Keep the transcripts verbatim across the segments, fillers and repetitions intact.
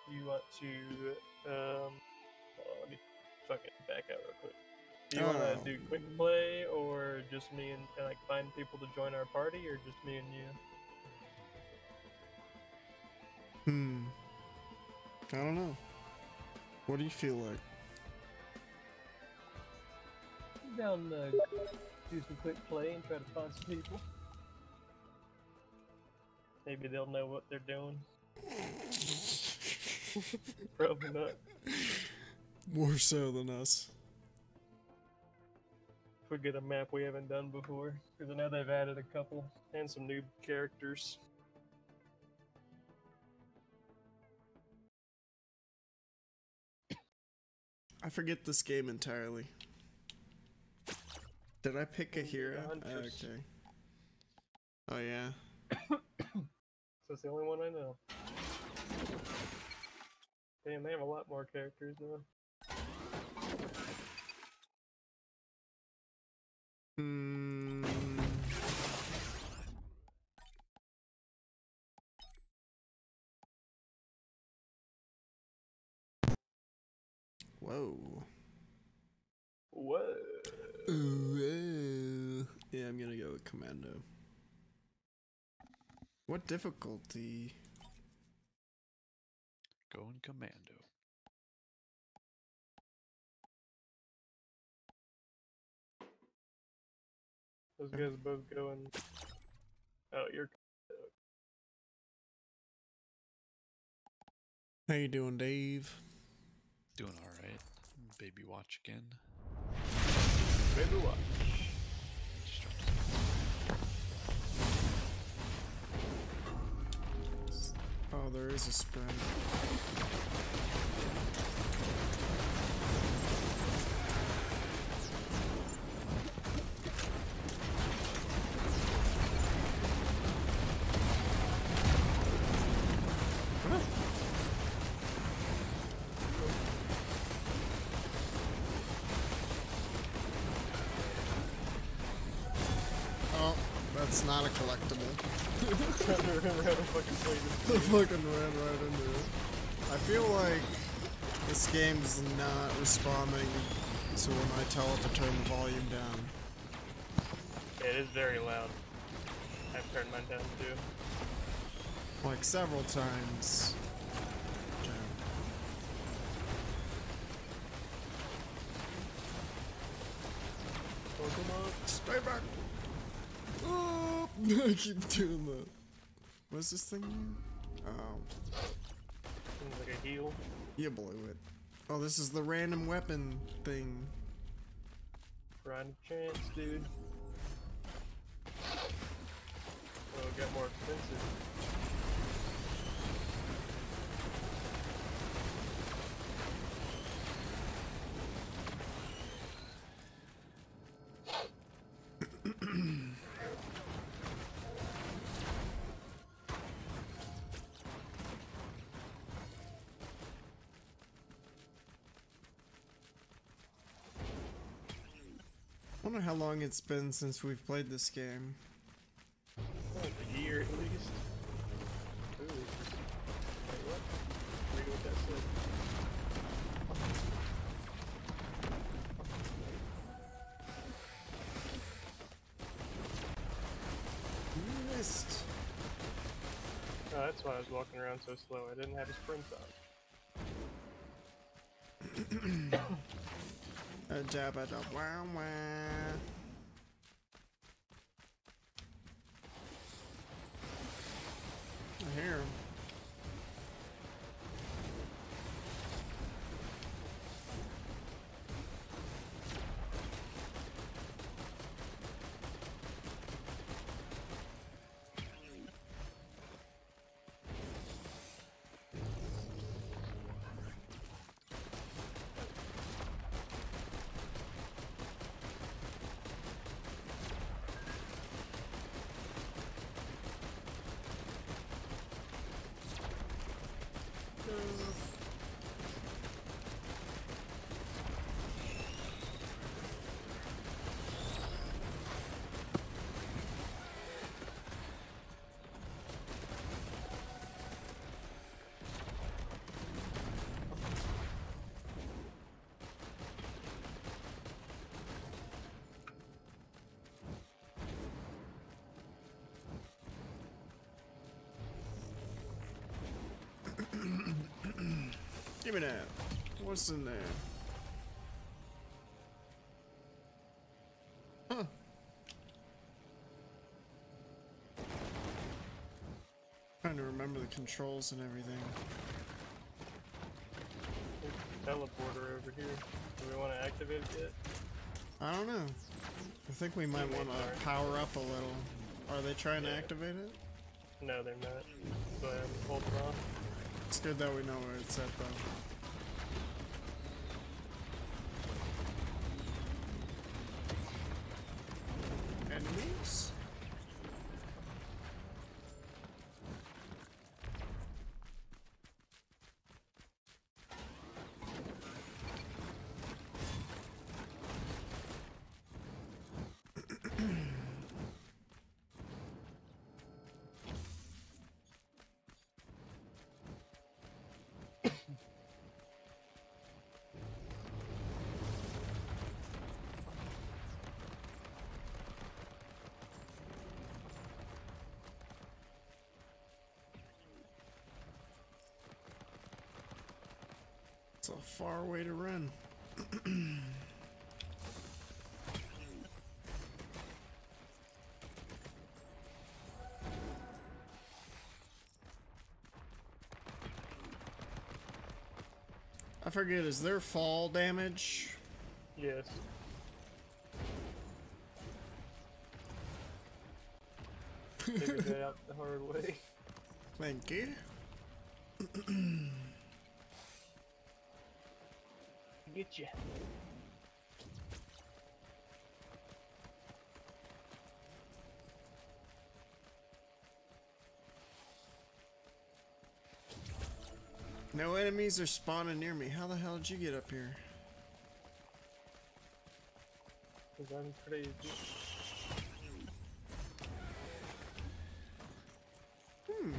you want to, um, hold on, let me fucking back out real quick. Do you want to Oh. do quick play, or just me and, and like find people to join our party, or just me and you? Hmm. I don't know. What do you feel like? I'm down to do some quick play and try to find some people. Maybe they'll know what they're doing. Probably not. More so than us. If we get a map we haven't done before, because I know they've added a couple and some new characters. I forget this game entirely. Did I pick a hero? Oh, okay. Oh yeah. So it's the only one I know. Damn, they have a lot more characters now. Hmm. Whoa. Whoa. Whoa. Yeah, I'm gonna go with Commando. What difficulty? Going Commando. Those guys both going. Oh, you're. How you doing, Dave? Doing alright. Baby watch again. Baby watch. Just dropped Oh, there is a sprint. Oh, that's not a collectible. Trying to remember how to fucking play I this. fucking ran right into it. I feel like this game's not responding to when I tell it to turn the volume down. Yeah, it is very loud. I've turned mine down too. Like several times. Yeah. Pokemon. Stay back! Oh, I keep doing that. What's this thing? Oh, Seems like a heal. you blew it. Oh, this is the random weapon thing. Grind a chance, dude. Oh, it got more expensive. I wonder how long it's been since we've played this game. Like a year at least. Ooh. Wait, what? Read what that said. You missed. Oh, that's why I was walking around so slow. I didn't have a sprint on. A jabba da wow wow. I hear him. Give me that. What's in there? Huh. Trying to remember the controls and everything. There's a teleporter over here. Do we want to activate it yet? I don't know. I think we might want to power up a little. Are they trying yeah. to activate it? No, they're not. So I'm holding off. It's good that we know where it's at, though. Enemies? It's a far way to run. I forget, is there fall damage? Yes. Figured that out the hard way. Thank you. Get you. No enemies are spawning near me. How the hell did you get up here? Cause I'm crazy. Hmm.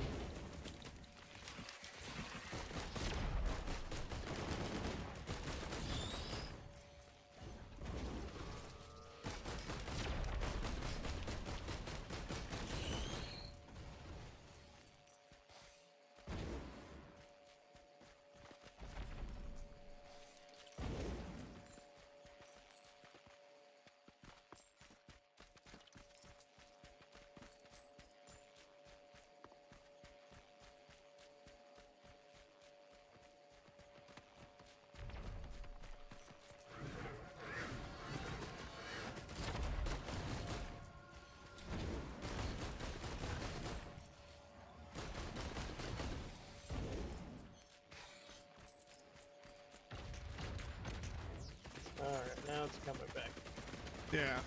Alright, now it's coming back. Yeah.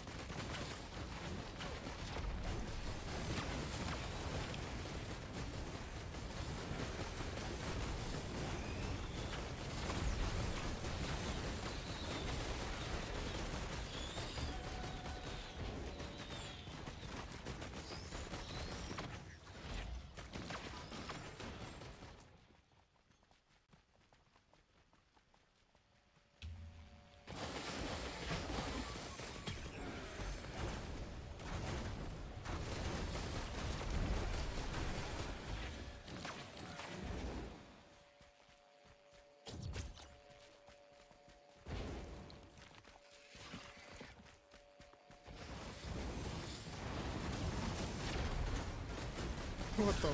What the fuck?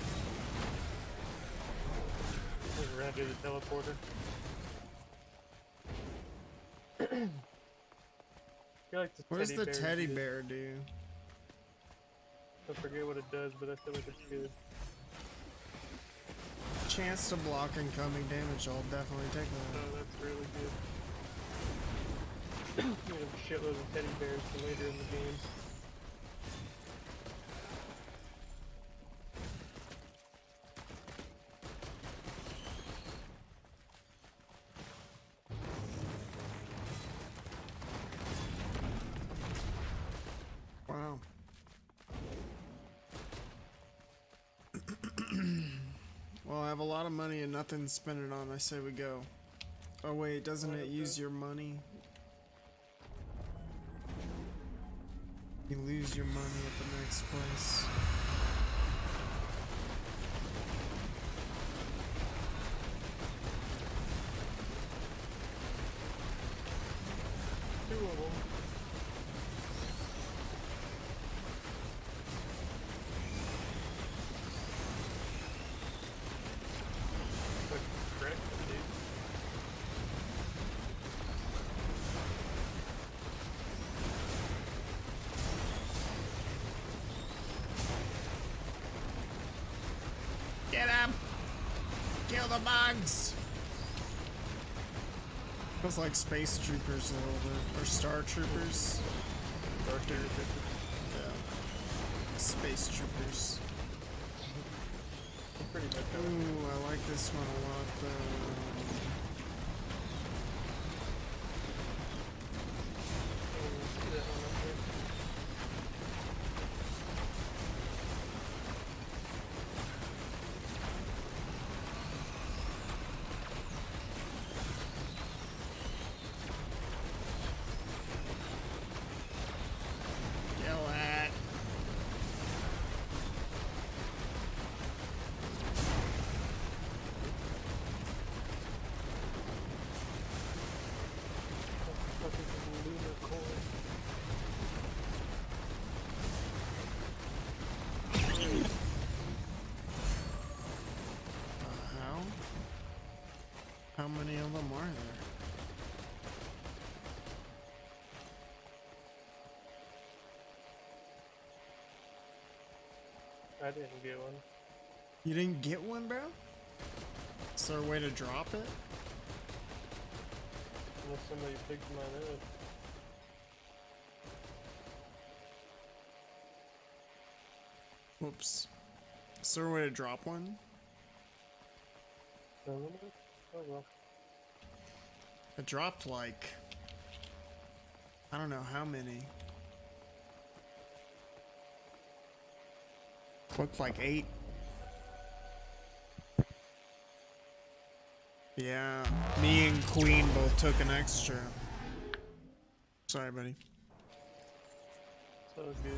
We're gonna do the teleporter. I feel like the What does the bear teddy good. bear do? I forget what it does, but I feel like it's good. Chance to block incoming damage. I'll definitely take that. Oh, that's really good. We have a shitload of teddy bears for later in the game. Wow. Well, I have a lot of money and nothing to spend it on. I say we go. Oh wait, doesn't it use your money? You lose your money at the next place. Kill the bugs! Feels like space troopers a little bit. Or star troopers. Star Troopers. Yeah. Space troopers. Pretty much. Ooh, I like this one a lot though. How many of them are there? I didn't get one. You didn't get one, bro? Is there a way to drop it? Unless somebody picked mine up. Whoops. Is there a way to drop one? Oh well. I dropped like... I don't know how many. Looked like eight. Yeah, me and Queen both took an extra. Sorry, buddy. So good.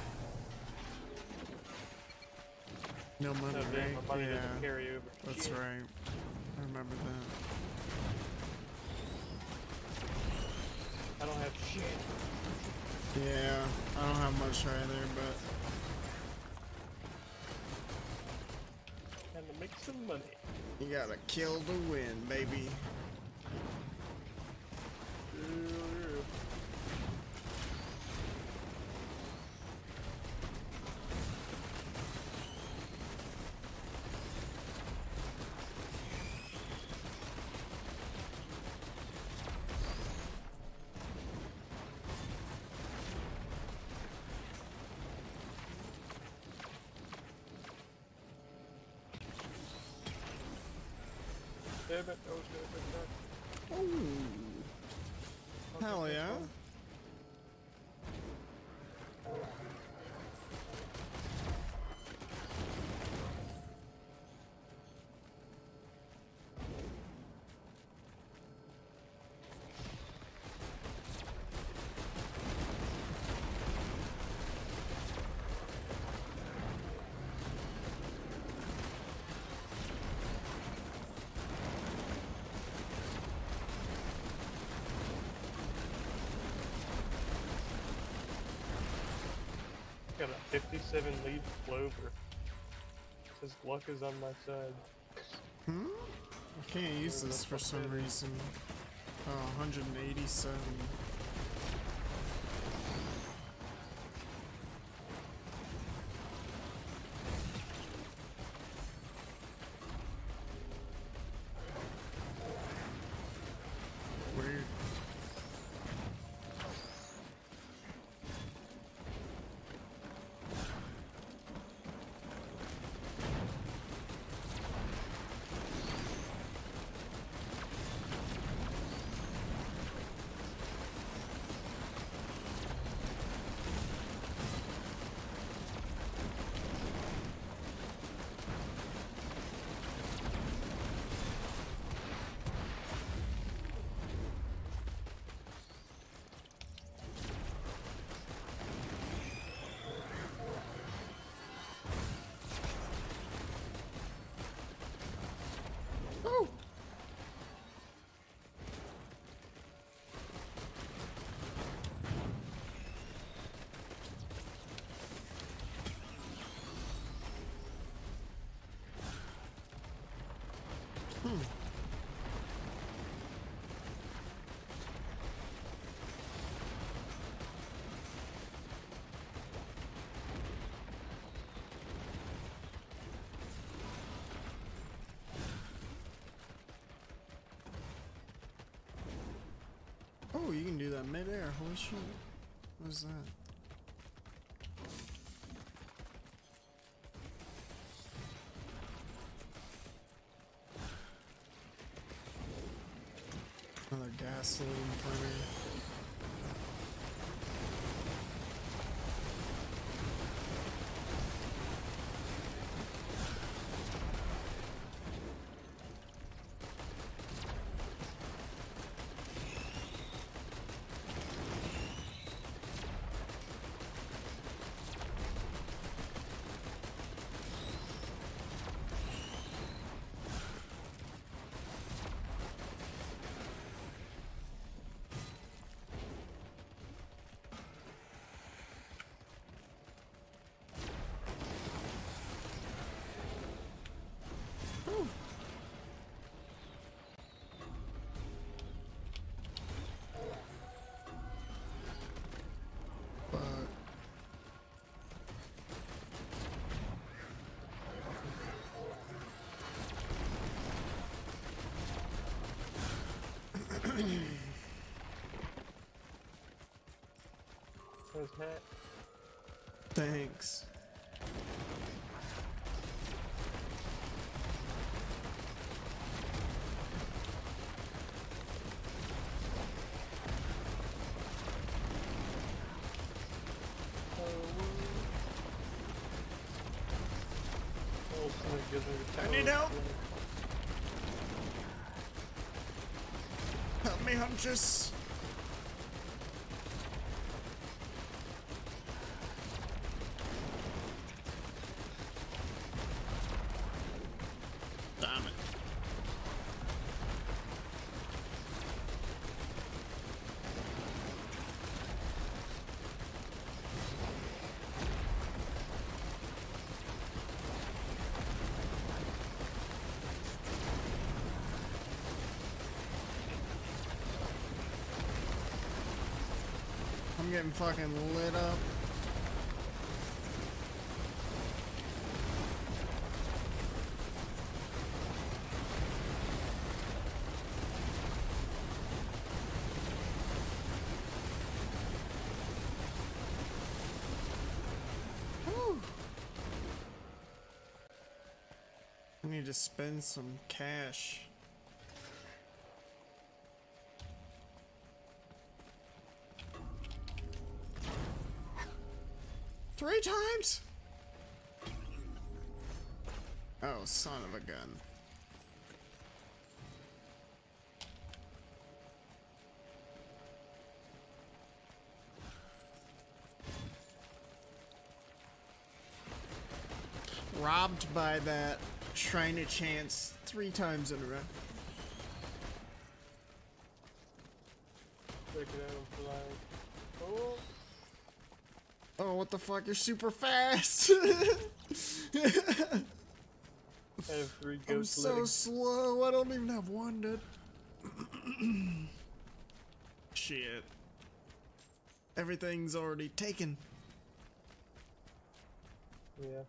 No money, No, right? damn, my money Yeah, doesn't carry over. that's Shit. right. I remember that. I don't have shit. Yeah, I don't have much either, but Time to make some money. you gotta kill to win, baby. Ooh, damn it. Oh, shit, Ooh, okay, hell that's yeah. fine. Got a fifty-seven leaf clover. Says luck is on my side. Hmm? I can't use this for some reason. Oh, one hundred eighty-seven. Weird. Oh! Hmm. in midair. Holy shit. What is that? Another gasoline printer. There's hat. Thanks. I need help. Help me, Huntress. Damn it. I'm getting fucking lit up. Whew. I need to spend some cash. Three times? Oh, son of a gun. Robbed by that Shrine of Chance three times in a row. Check it out, flag. Oh. Oh, what the fuck? You're super fast! I have three I'm ghost so legs. slow. I don't even have one, dude. Shit. Everything's already taken. Yeah.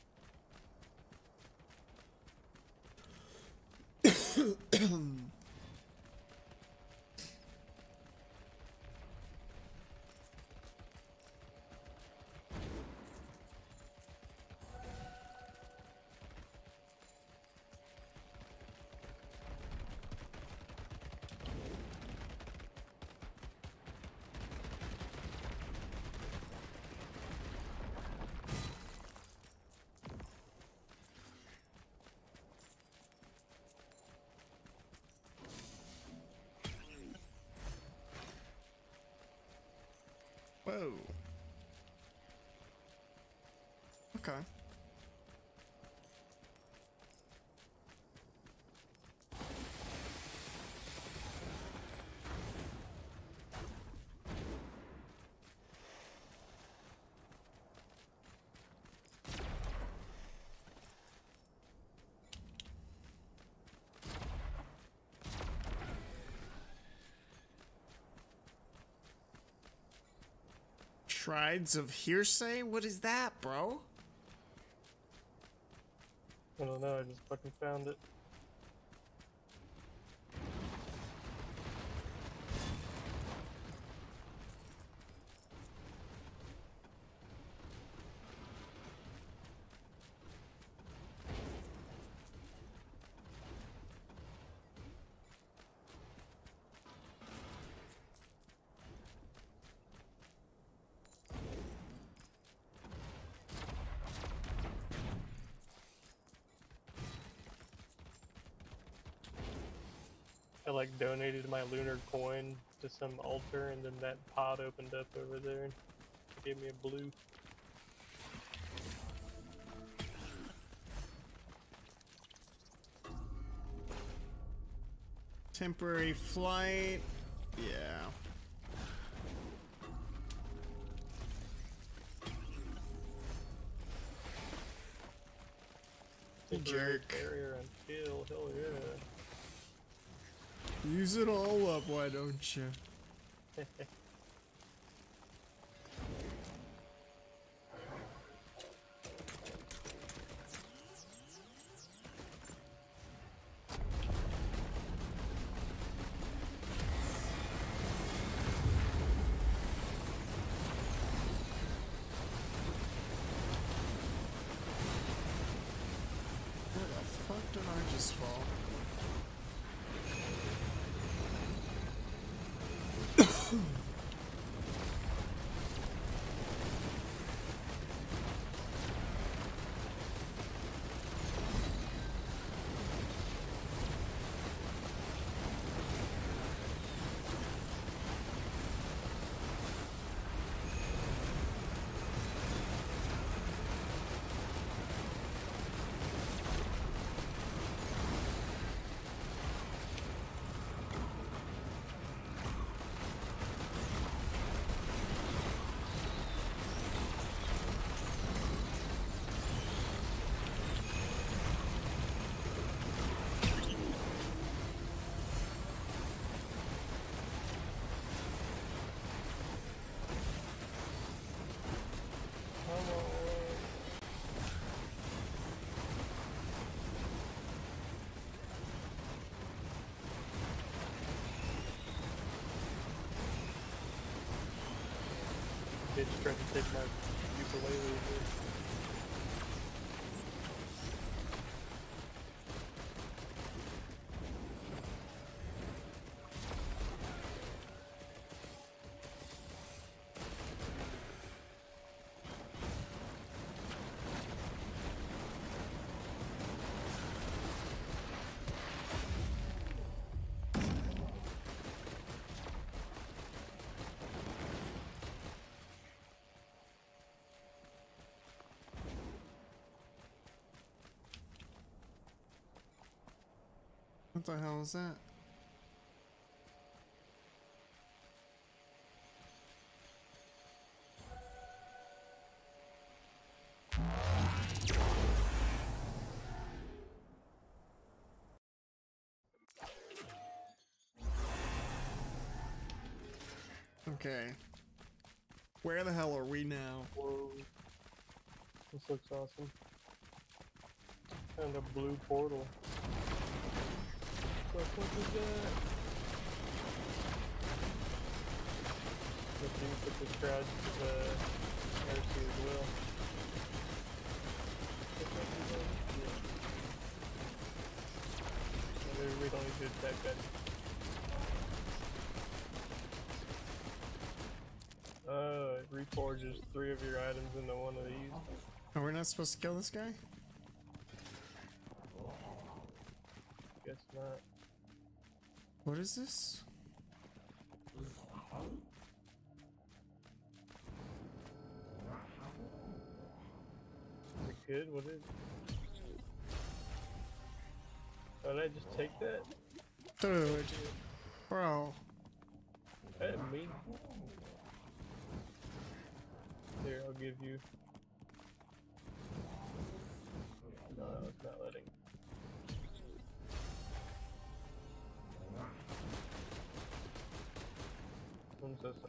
Whoa. Okay. Shrines of Hearsay? What is that, bro? I don't know, I just fucking found it. I like donated my lunar coin to some altar, and then that pod opened up over there and gave me a blue. Temporary flight. Yeah. Temporary Jerk. barrier and kill, hell yeah. Use it all up, why don't you? Where the fuck did I just fall? Bitch tried to take my ukulele here. What the hell is that? Okay. Where the hell are we now? Whoa. This looks awesome. And a blue portal. What the fuck is that? Let's see, put this crowd to the R C as well. What the fuck is that? Yeah. Yeah, we don't need to attack that. Uh, it reforges three of your items into one of these. Oh, we're not supposed to kill this guy? Guess not. What is this? Is it good? What is it? Oh, did I just take that? Dude. Bro. I didn't mean. Here, I'll give you. No, it's not letting. I'm so sorry.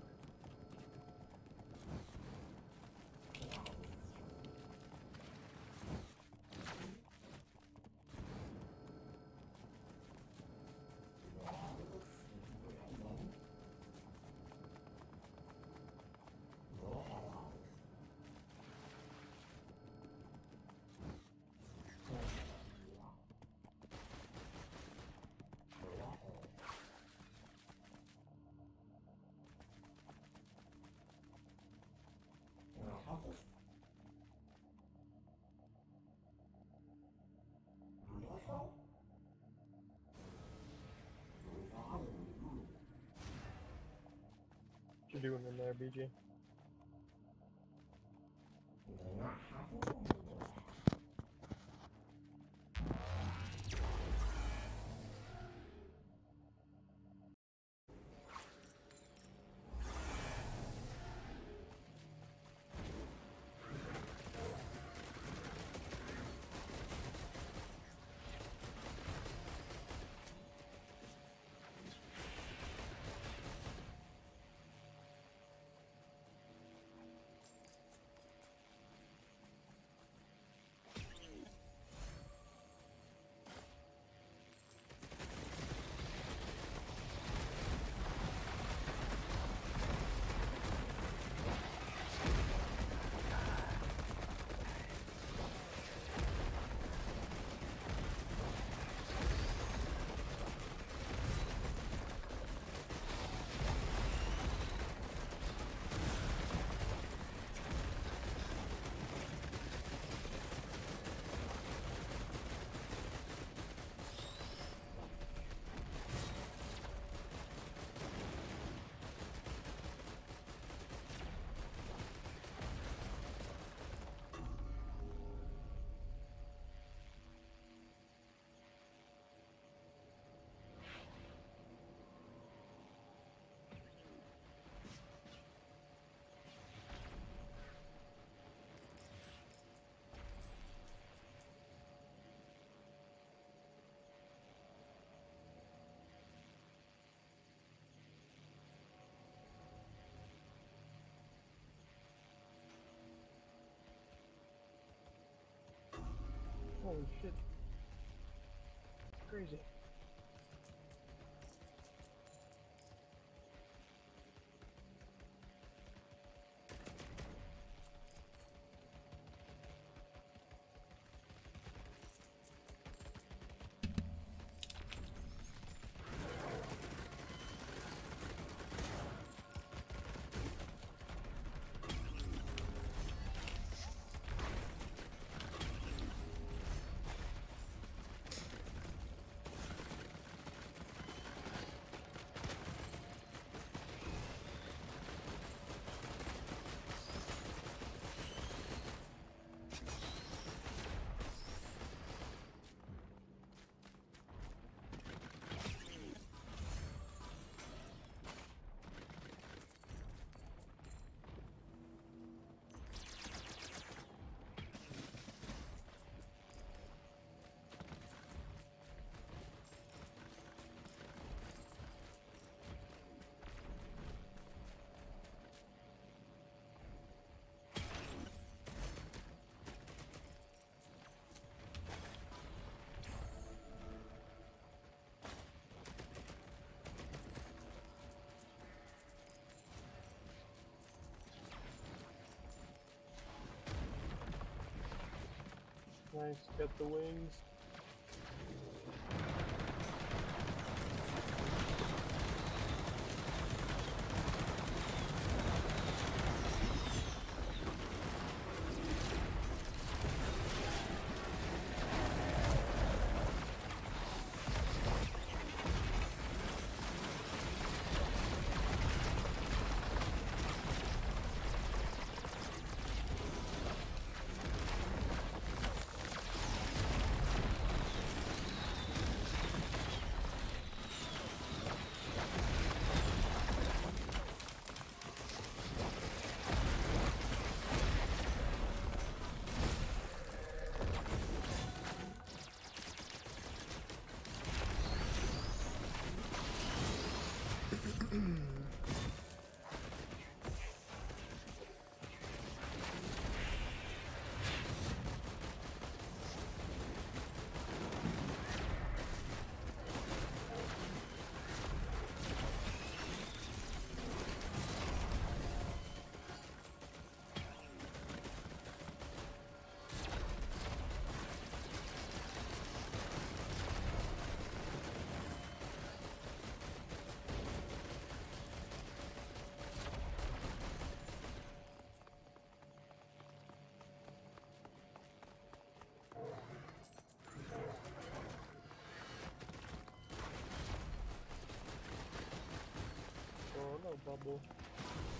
you doing in there, B G? Holy shit. Crazy. Nice, get the wings. Oh no, bubble.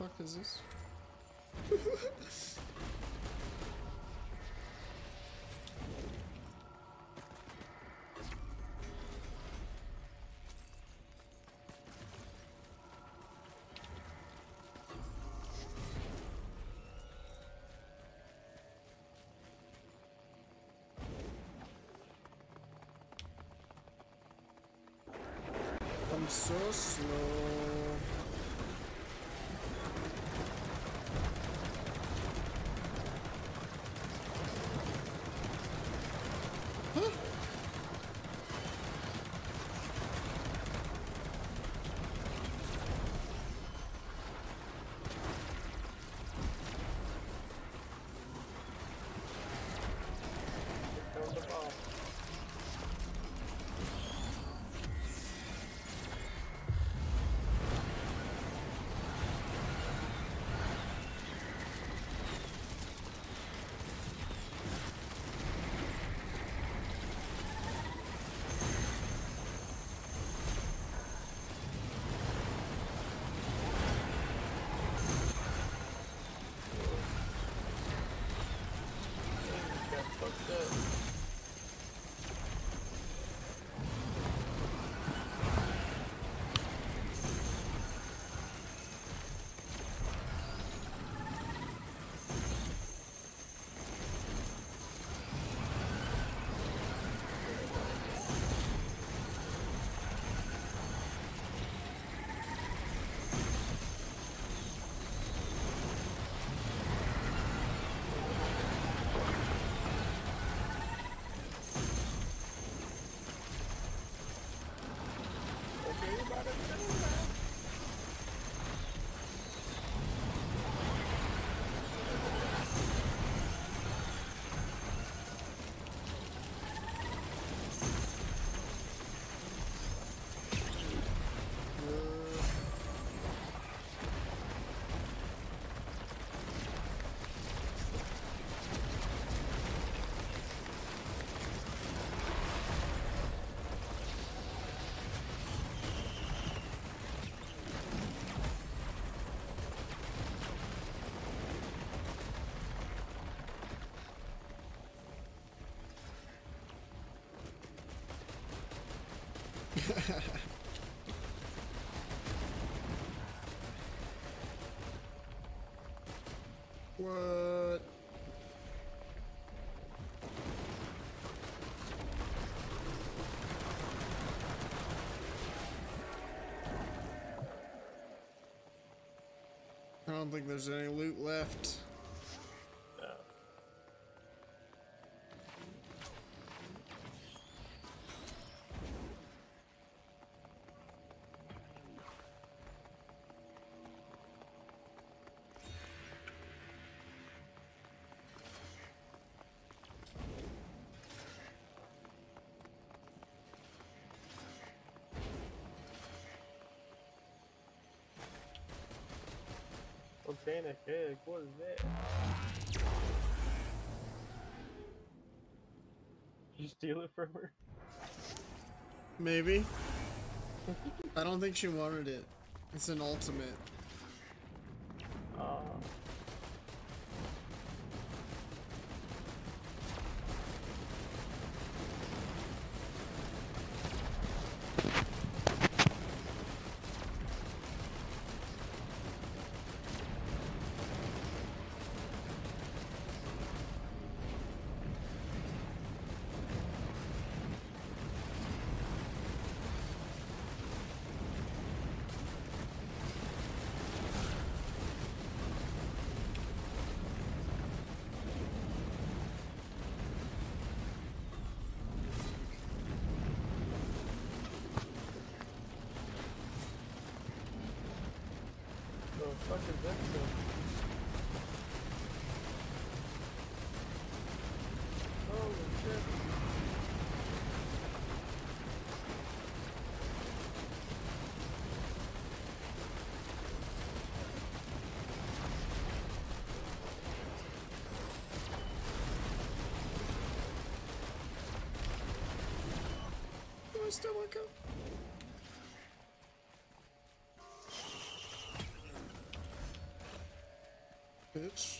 fuck is this? I'm so slow. Huh? Here comes the bomb. Got fucked up. Okay, you about to do that. What? I don't think there's any loot left. No. Volcanic egg, what is that? Did you steal it from her? Maybe. I don't think she wanted it. It's an ultimate. Uh, the fuck is that stuff? Holy shit. Do I still want to go? Bitch.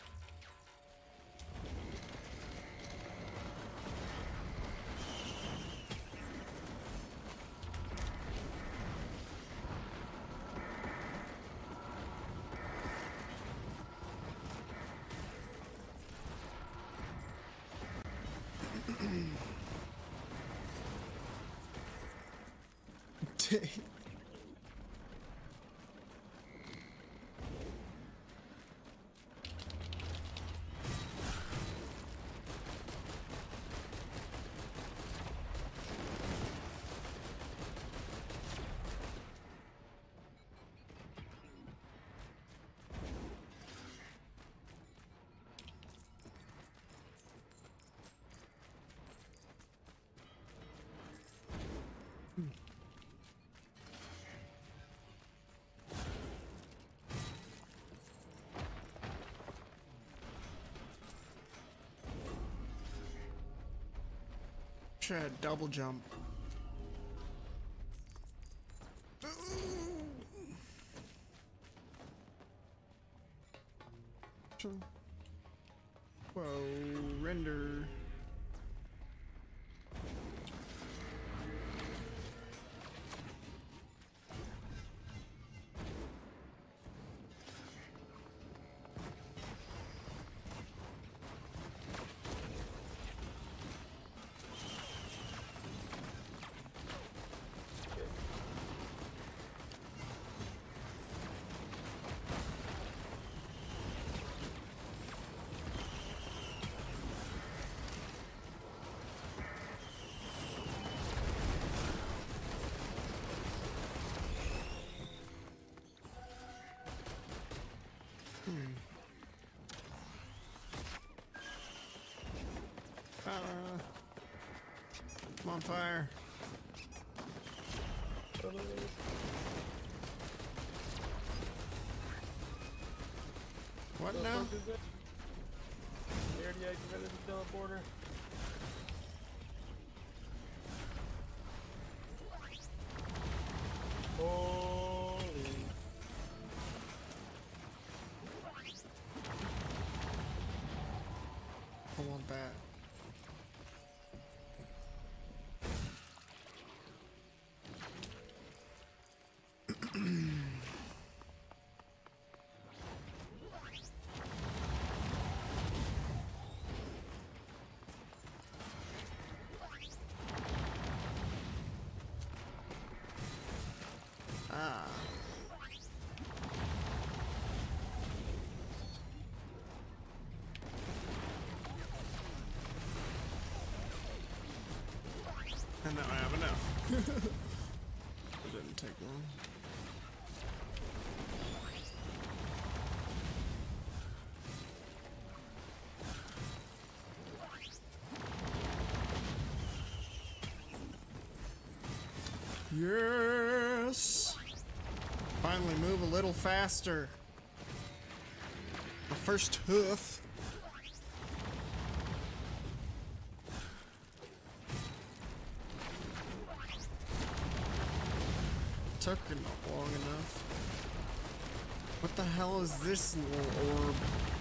Dang. Try a double jump. Whoa, render. Uh, I'm on fire. What now? They already activated the teleporter. Holy. I want that. Ah. And now I have enough. It didn't take long. Yes! Finally move a little faster. The first hoof. Took it not long enough. What the hell is this little orb?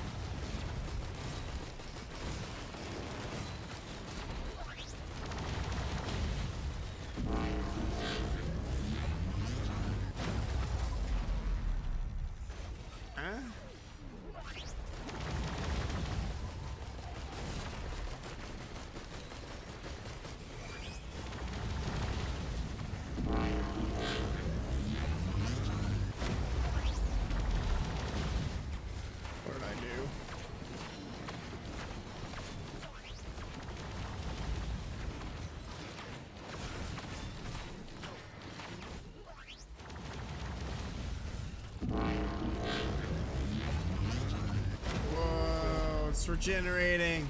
It's regenerating.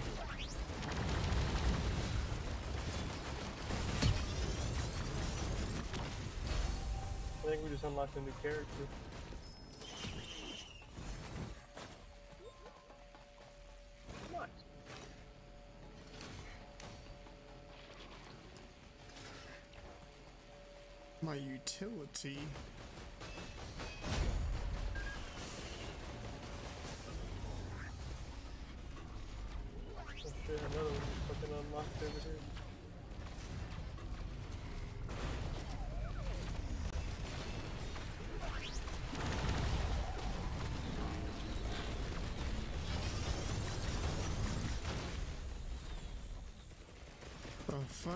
I think we just unlocked a new character. Nice. My utility. over here. Oh fuck.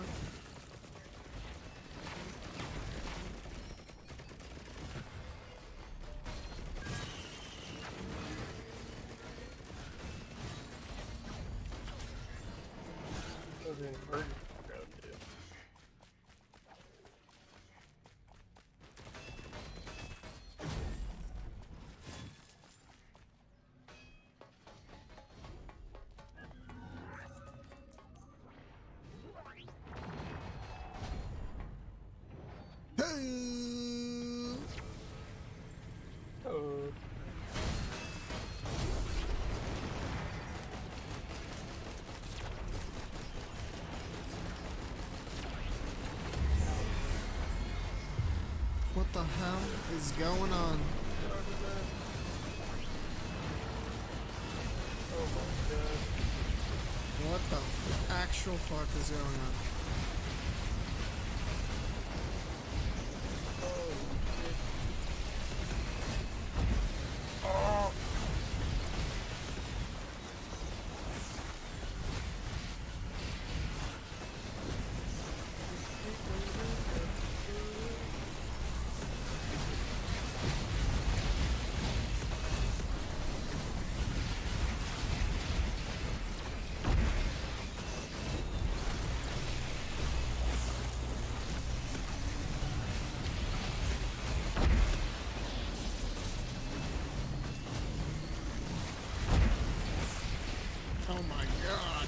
There's an emergency around here. Oh. What the hell is going on? Oh my god. What the actual fuck is going on? Oh shit. Oh! Oh my god.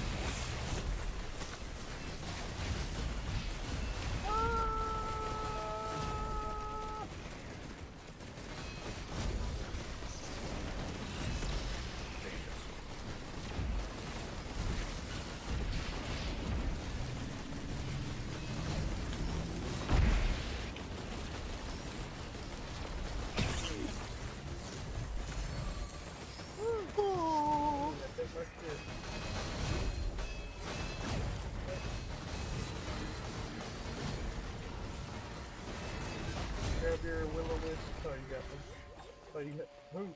Oh! Take my shit. Grab your will-o-wisp. Oh, you got one. Oh, you got. Move.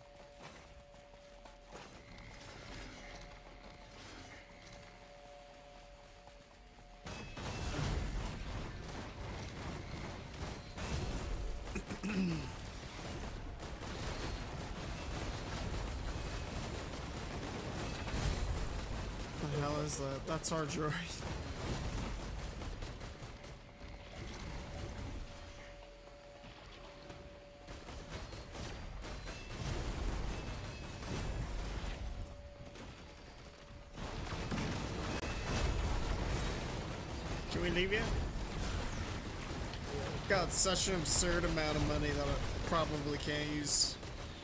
What the hell is that? That's our droid. Can we leave yet? Got such an absurd amount of money that I probably can't use.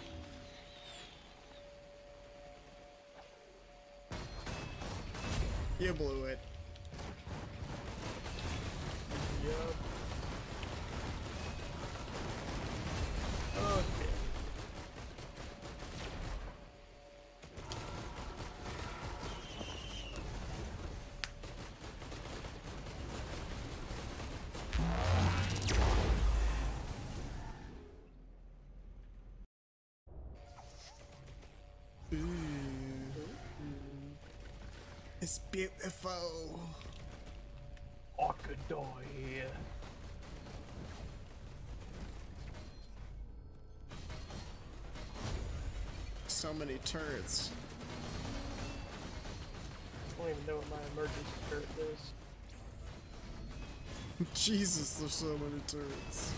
You blew it. Yup. Okay. Ooh. It's beautiful. I could die here. So many turrets. I don't even know what my emergency turret does. Jesus, there's so many turrets.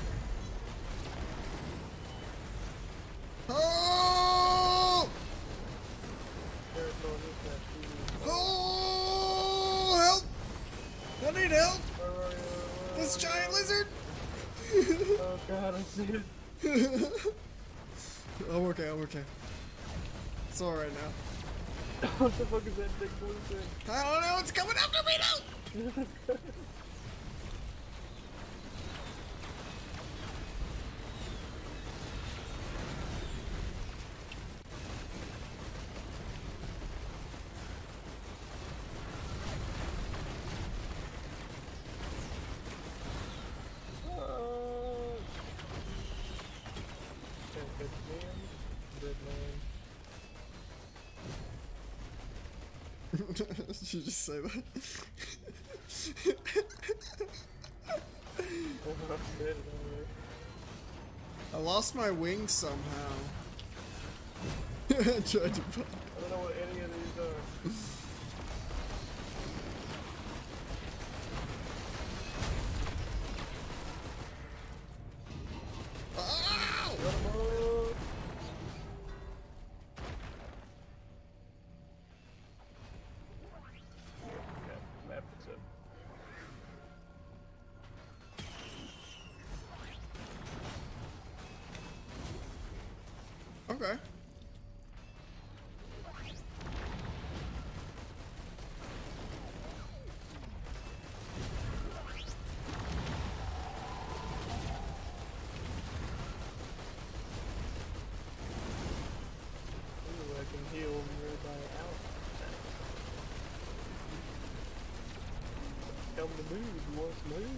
Oh! Turret going with that T V. Oh! Help! I need help! Where are you? Where This are giant you? lizard! Oh god, I see it. I'm okay, I'm okay. It's alright now. What the fuck is that big blue thing? I don't know, it's coming after me now! Did you just say that? I lost my wings somehow. Tried to I don't know what any of these are. Okay. Ooh, I can heal nearby out. Tell me to move, you want to move?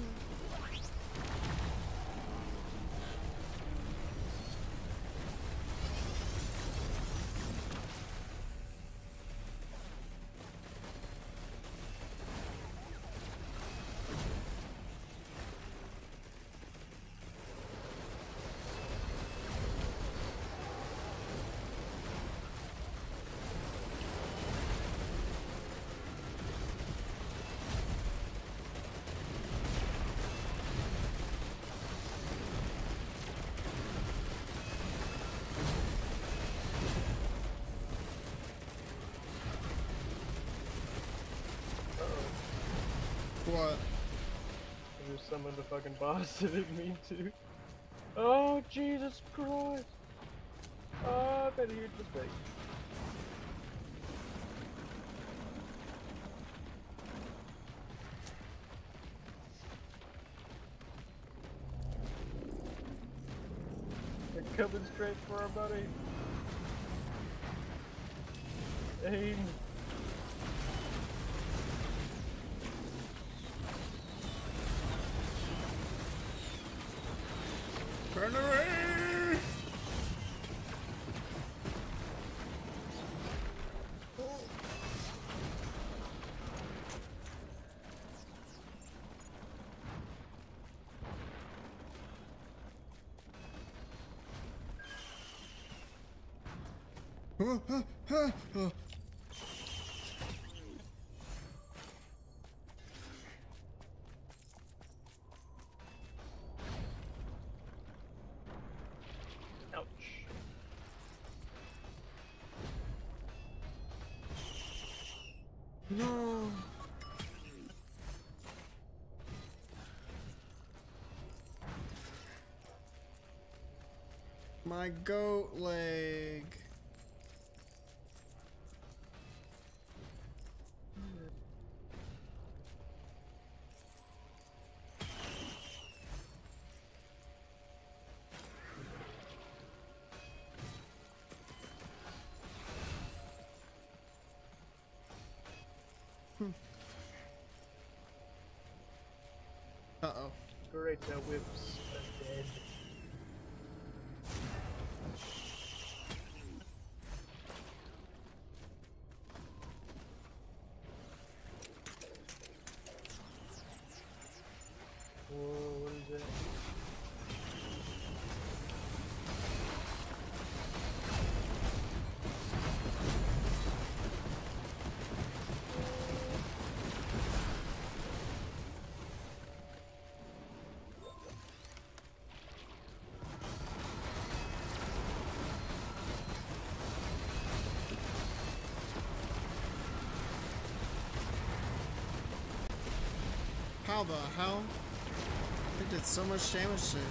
What? I just summoned the fucking boss. I didn't mean to. Oh, Jesus Christ! Oh, I better use this thing. They're coming straight for our buddy. Aim. Run away! Oh, ah, ah, ah. Ouch. No. My goat leg. Uh-oh. Great, that whip's dead. Whoa, what is that? How the hell? It did so much damage to him.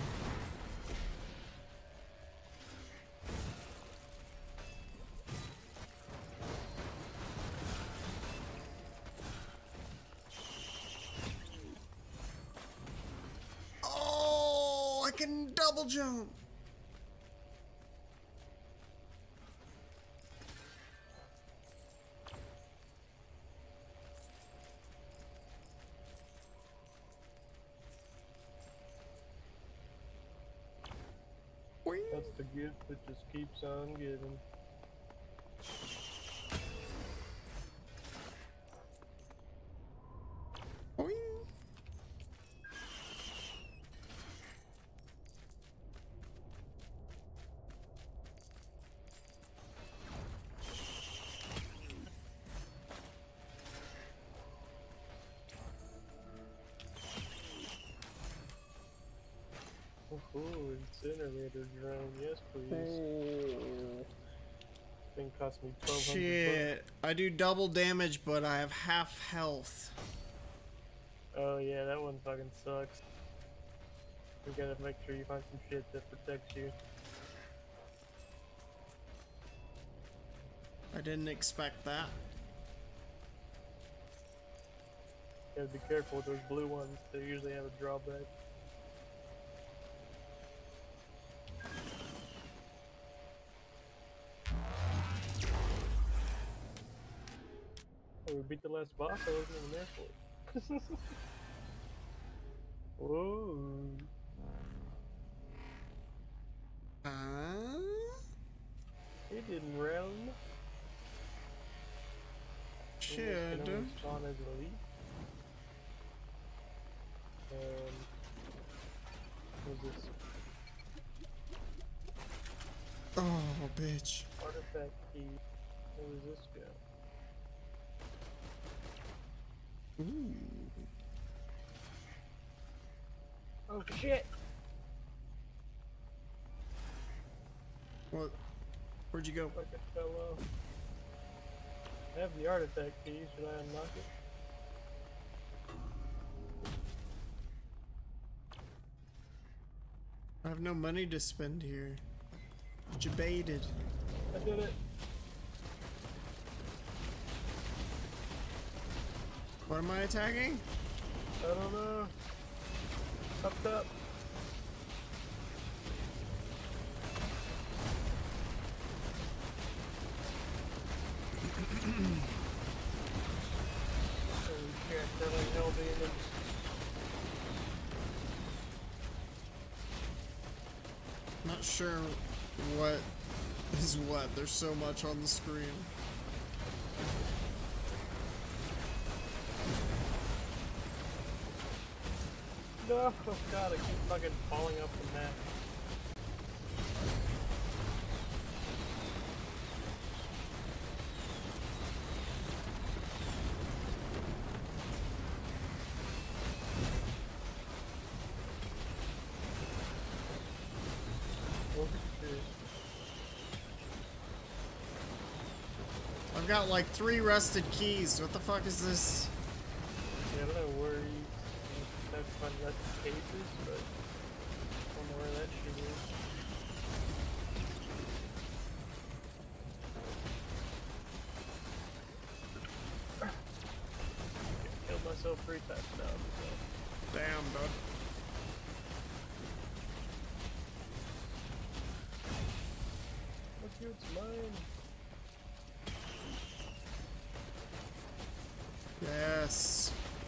Oh, I can double jump. That's the gift that just keeps on giving. Ooh, incinerator drone, yes please. Oh. Thing cost me twelve hundred Shit. I do double damage, but I have half health. bucks. Oh yeah, that one fucking sucks. You gotta make sure you find some shit that protects you. I didn't expect that. You gotta be careful with those blue ones, they usually have a drawback. Oh, we beat the last boss, I wasn't even there for it. Whoa. Uh? He didn't realm. Should. Spawn as an elite. Um, what is this? Oh, bitch. Artifact key. Where does this go? Ooh. Oh shit! What? Where'd you go? Like it fell off. I have the artifact key, should I unlock it? I have no money to spend here. Jebaited. I did it! What am I attacking? I don't know. Up top. Holy shit, they're like hell demons. Not sure what is what. There's so much on the screen. No, oh god, I keep fucking falling off the map. Oh shit. I've got like three rusted keys. What the fuck is this? Yeah, I don't know where you have to find less cases, but I don't know where that shit is. Killed myself three times now. So. Damn, bud. Fuck you, it's mine. Yes.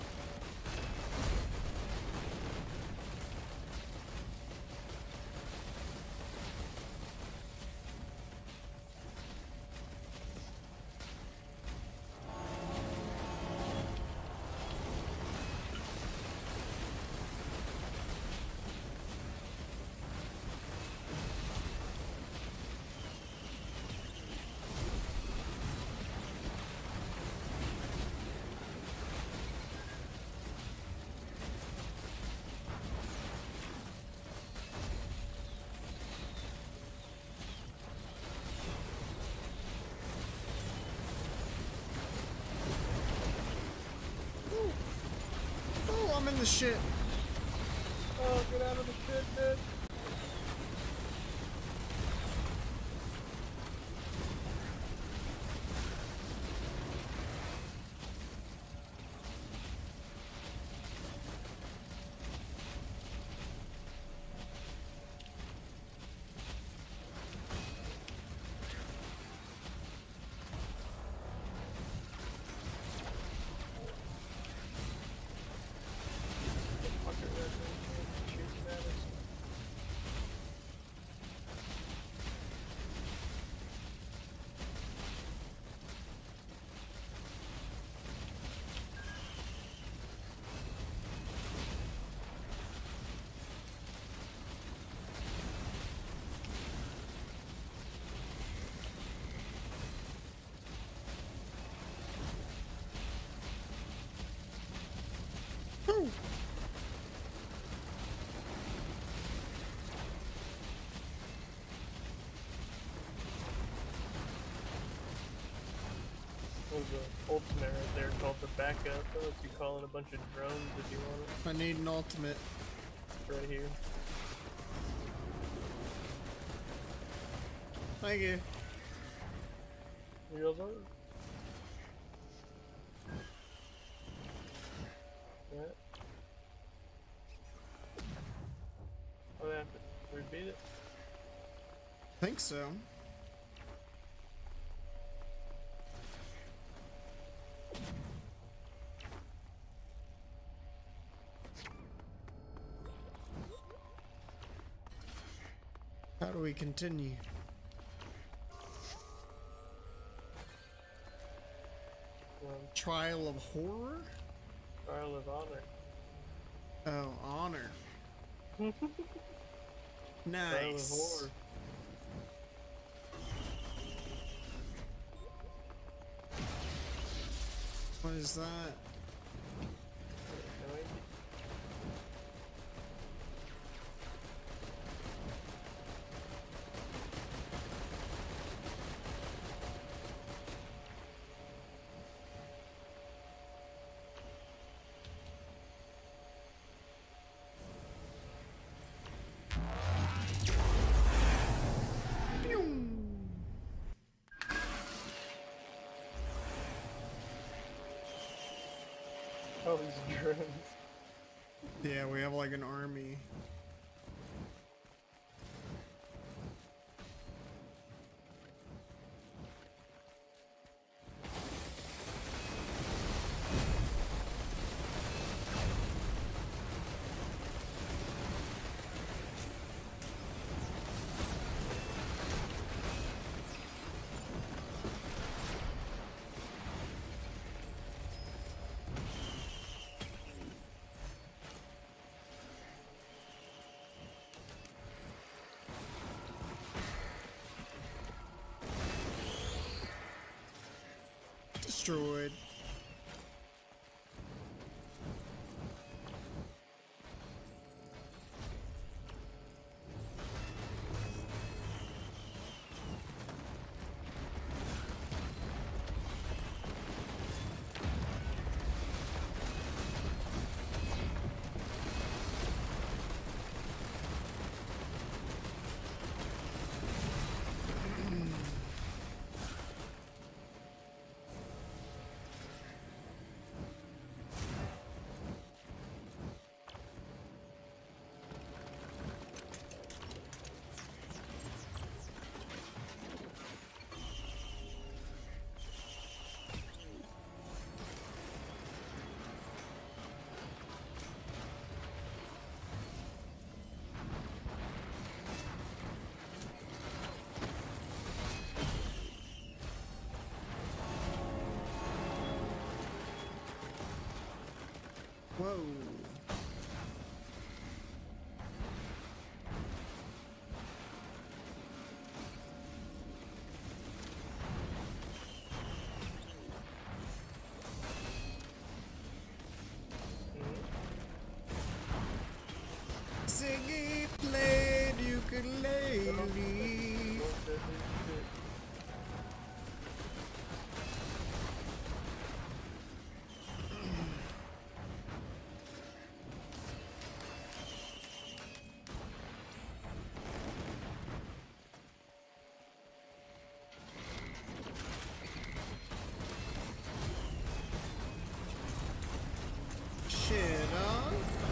Oh, I'm in the shit. Oh, get out of the shit, bitch. Fucker, that thing shooting at us. the ultimate right there called the backup. That lets you call in a bunch of drones if you want it. I need an ultimate. Right here. Thank you. Wheels are. Yeah. What happened? We beat it? I think so. How do we continue? Um, Trial of horror? Trial of honor. Oh, honor. Trial of Nice. horror. What is that? No idea. All these drones. Yeah, we have like an army. Destroyed. Whoa. Ziggy played ukulele. Shit up.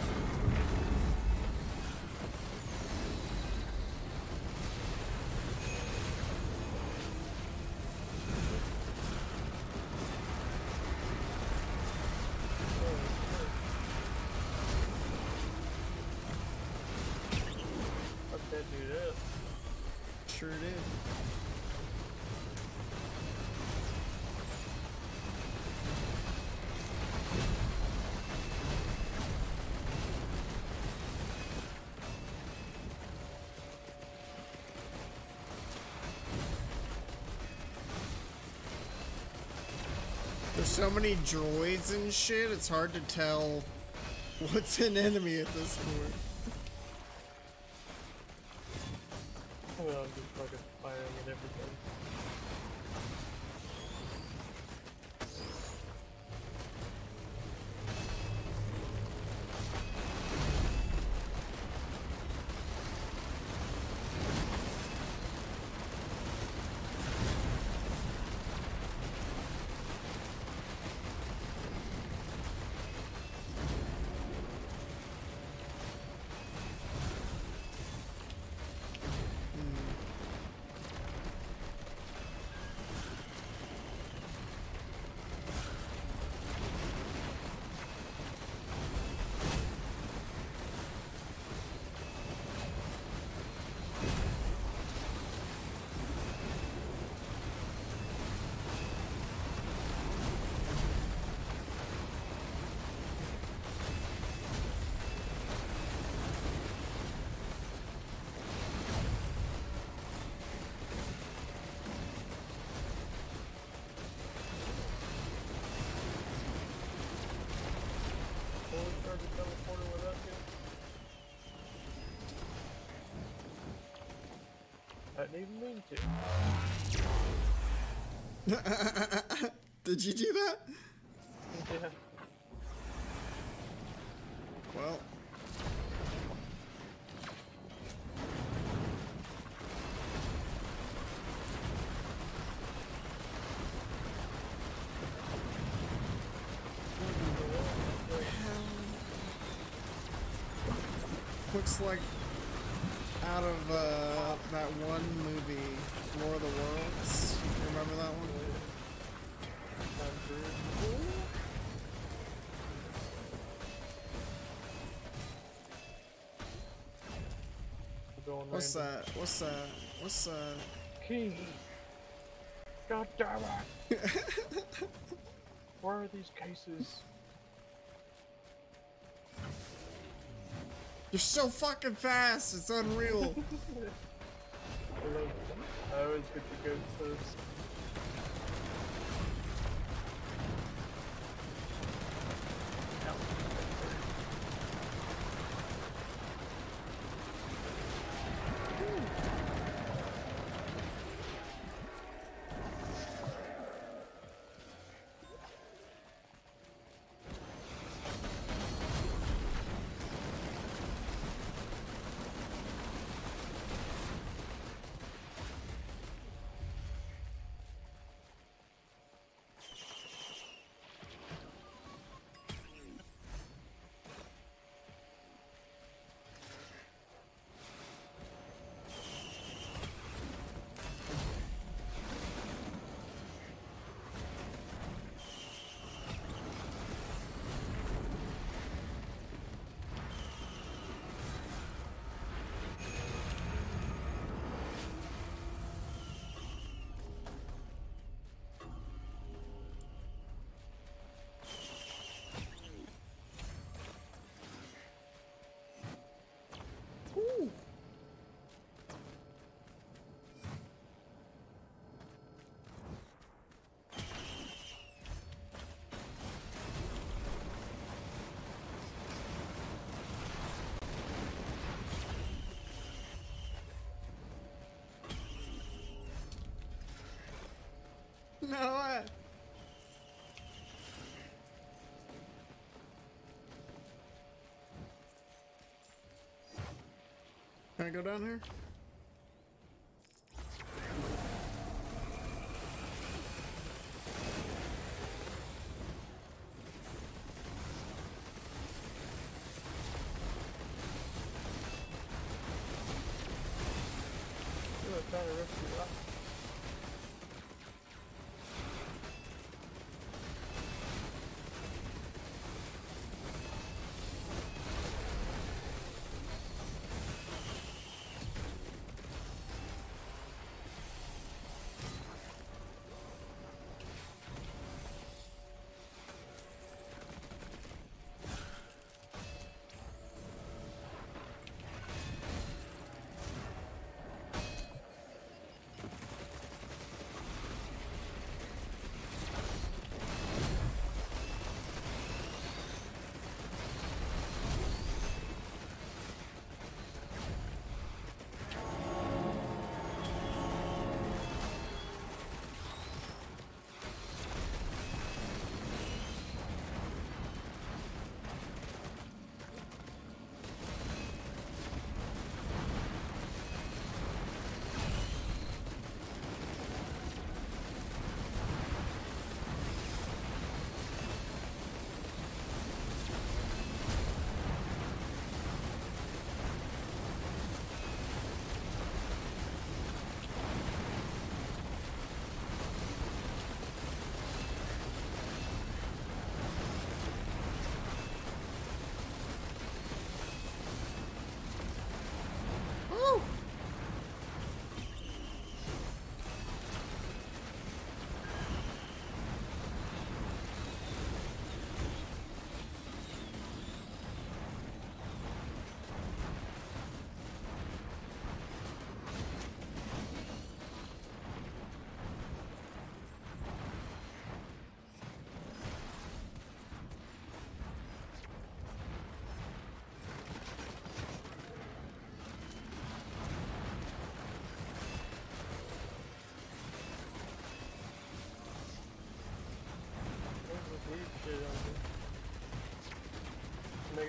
Fuck that dude up. Sure did. There's so many droids and shit, it's hard to tell what's an enemy at this point. Well, I'm just fucking firing at everything. didn't even mean to. Did you do that? Yeah. Well. Looks like out of uh, that one movie, War of the Worlds. You remember that one? What's that? What's that? What's that? Key. God damn it! Where are these cases? You're so fucking fast, it's unreal. I love it. I always get to go first. No way. Can I go down here? I'm trying to rescue that.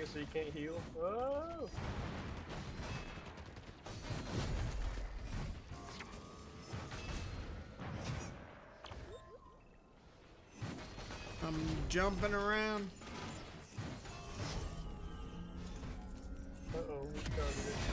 second so you can't heal. Oh! I'm jumping around. Uh-oh, we started it.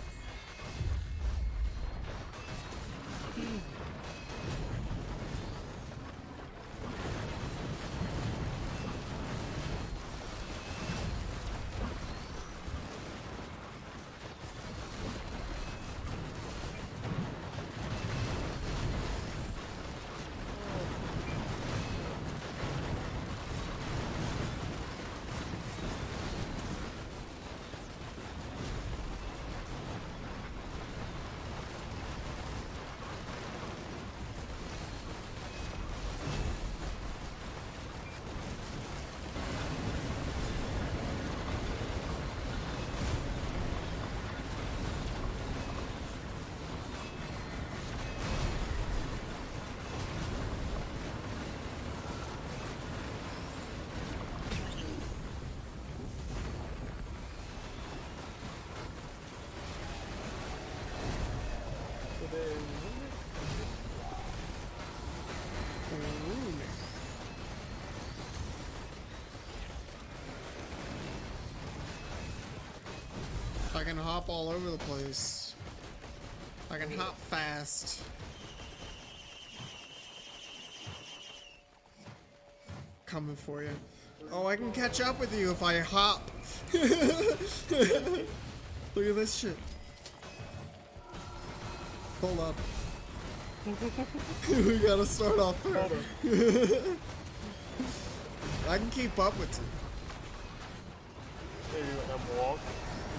I can hop all over the place. I can hop fast. Coming for you. Oh, I can catch up with you if I hop. Look at this shit. Hold up. We gotta start off there. I can keep up with you. Maybe when I'm walking.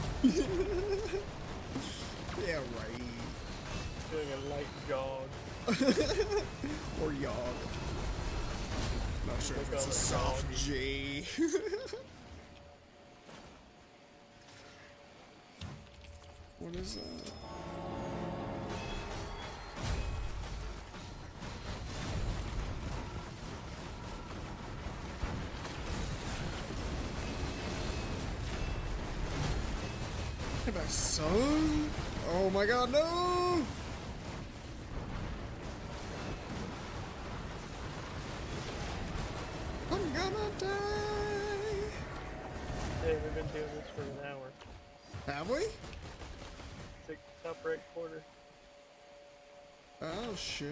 Yeah, right. Doing a light jog. Or jog. Not sure if it's a soft J. What is that? Look at that, son! Oh my god, no! I'm gonna die! Hey, we've been doing this for an hour. Have we? Six, top right corner. Oh shit.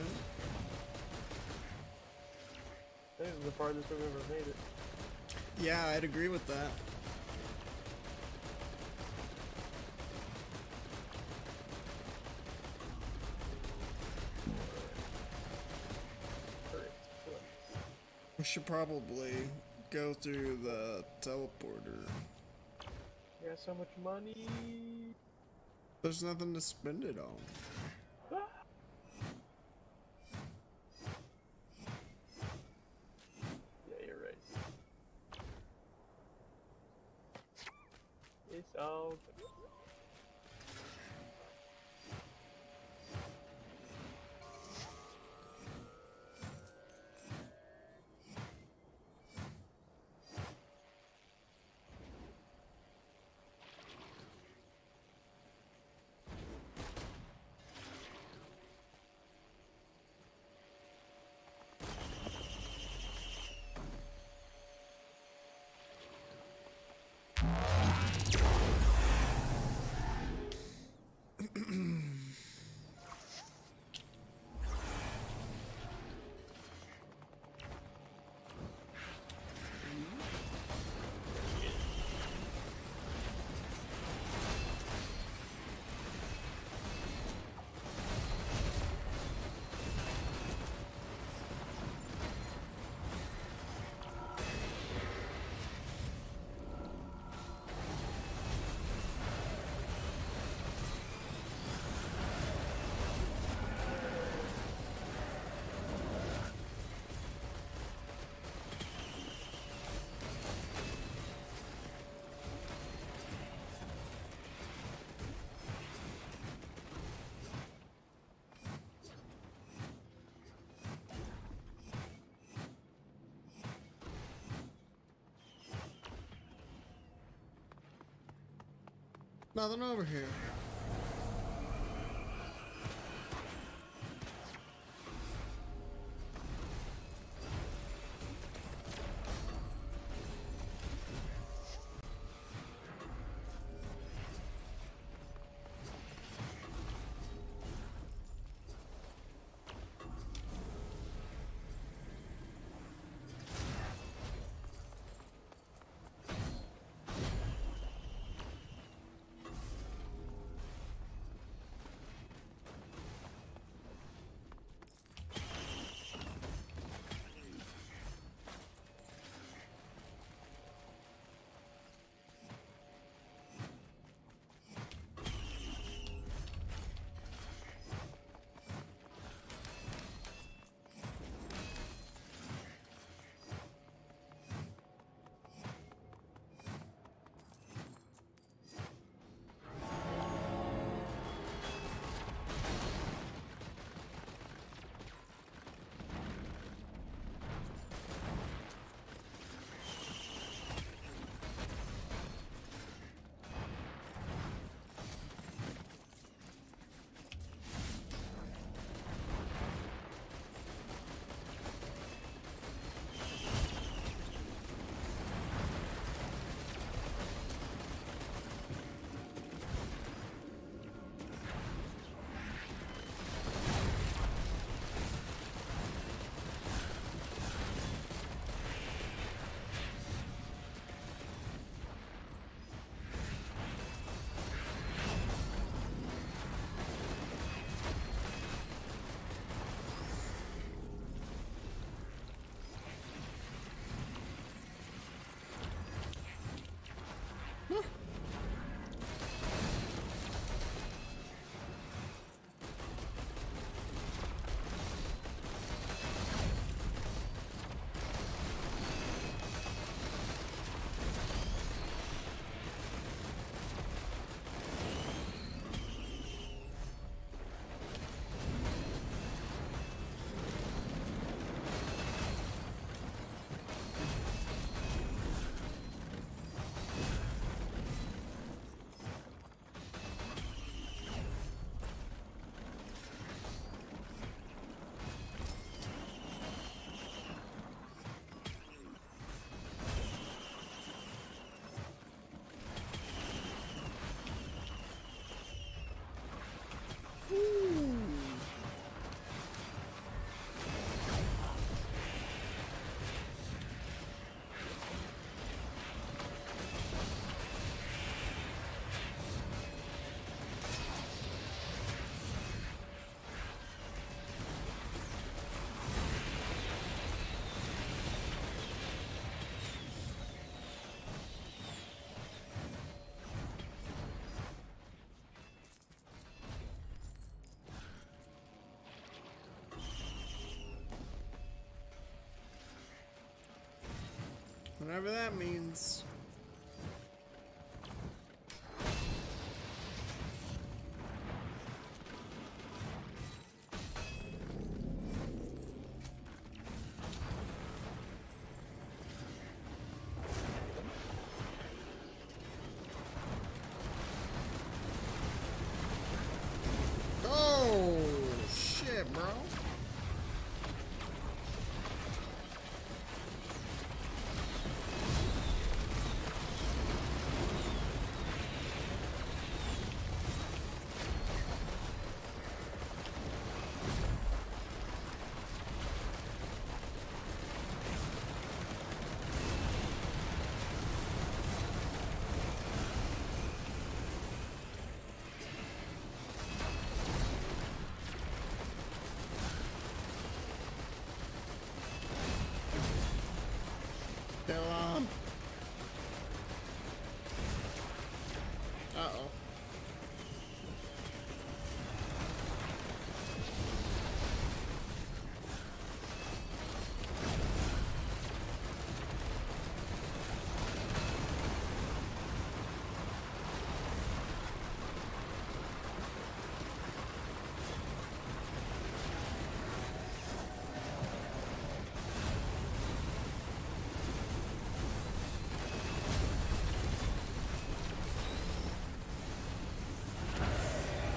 This is the farthest we've ever made it. Yeah, I'd agree with that. We should probably go through the teleporter. We got so much money. There's nothing to spend it on. Ah. Yeah, you're right. It's all good. Nothing over here. Whatever that means. Oh, shit, bro.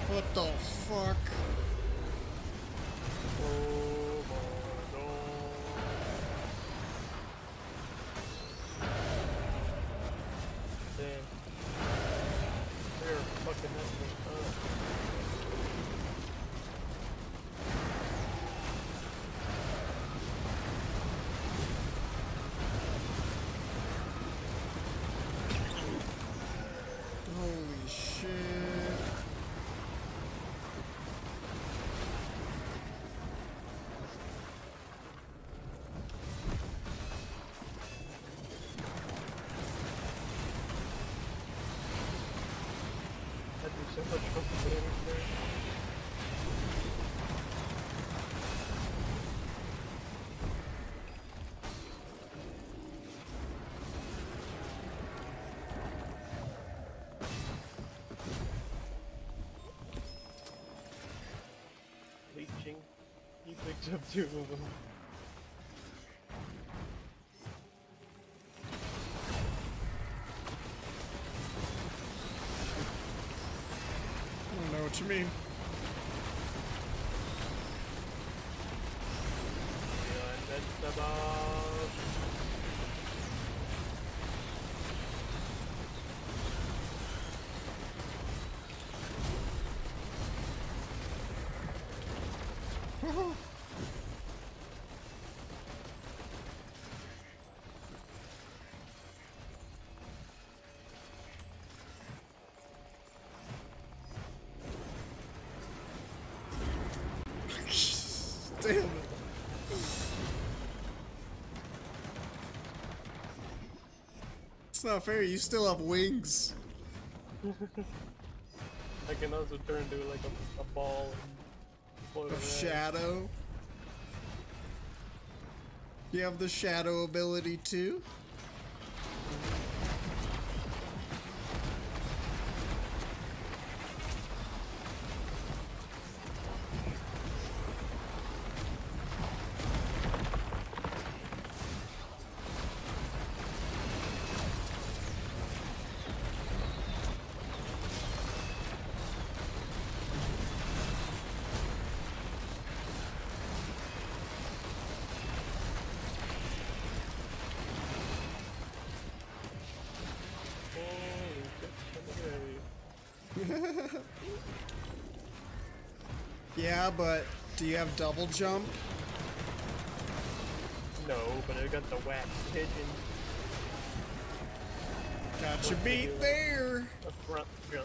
What the fuck? Oh my god. Damn. They're fucking messing me up. Holy shit. I do so much fucking damage there. Leeching. He picked up two of them. I don't know what you mean. Invincible. Damn it. It's not fair, you still have wings. I can also turn into like a, a ball and float Of around. shadow. You have the shadow ability too? Yeah, but do you have double jump? No, but I got the wax pigeon. Got you beat there. A front jump.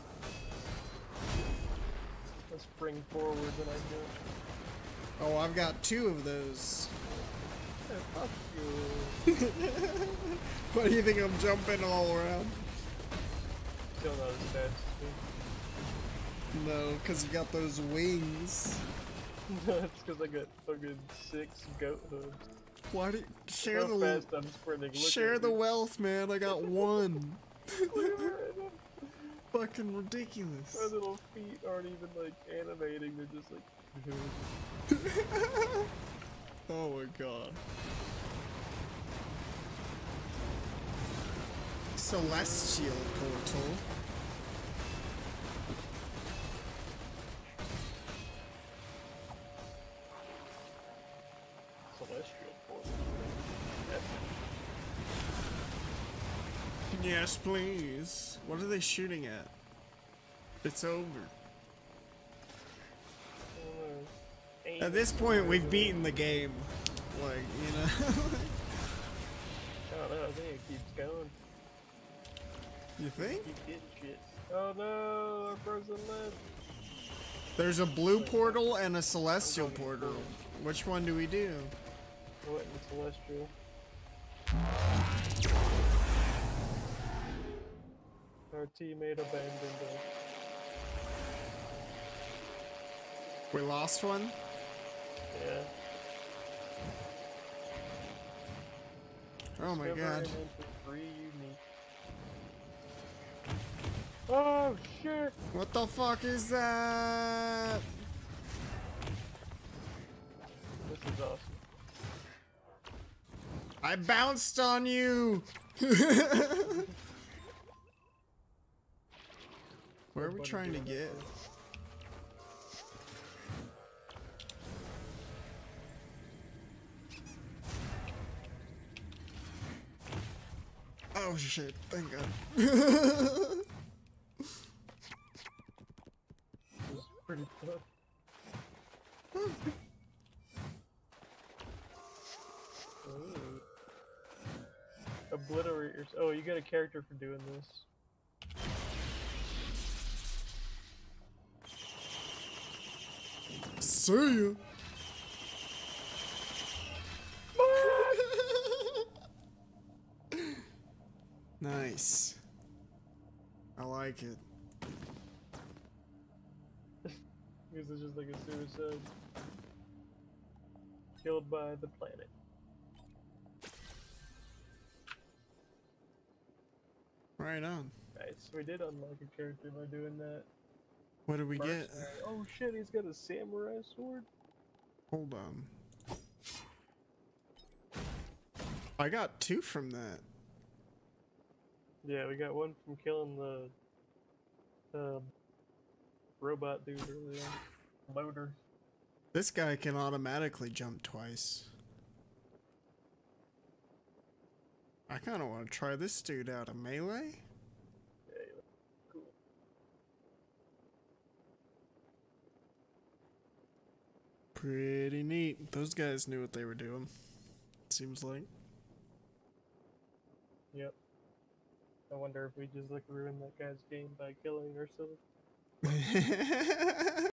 I spring forward when I jump. Oh, I've got two of those. Yeah, fuck you. What do you think I'm jumping all around? Still not as fast as me. No, because you got those wings. That's because I got fucking six goat hooves. Why do you share How the fast I'm sprinting. Look share at the me. wealth, man? I got one. Look at me right now. Fucking ridiculous. My little feet aren't even like animating, they're just like. Oh my god. Celestial portal. Celestial portal. Yes, please. What are they shooting at? It's over. At this point, we've beaten the game. Like, you know. I don't know, I think it keeps going. You think? Keep getting shit. Oh no, our frozen left. There's a blue portal and a celestial portal. Which one do we do? I went in celestial. Our teammate abandoned us. We lost one? Yeah. Oh my Discover god. and enter three unique. Oh shit! What the fuck is that? This is awesome. I bounced on you! Where are we trying to get? Oh shit, thank God. This is pretty tough. Ooh. Obliterate your. Oh, you got a character for doing this. See ya. Nice. I like it. Because it's just like a suicide. Killed by the planet. Right on. Nice. We did unlock a character by doing that. What did we get? Mercenary. Oh shit, he's got a samurai sword. Hold on. I got two from that. Yeah, we got one from killing the uh, robot dude earlier. Loader. This guy can automatically jump twice. I kind of want to try this dude out of melee. Yeah, cool. Pretty neat. Those guys knew what they were doing. Seems like. Yep. I wonder if we just like ruined that guy's game by killing ourselves.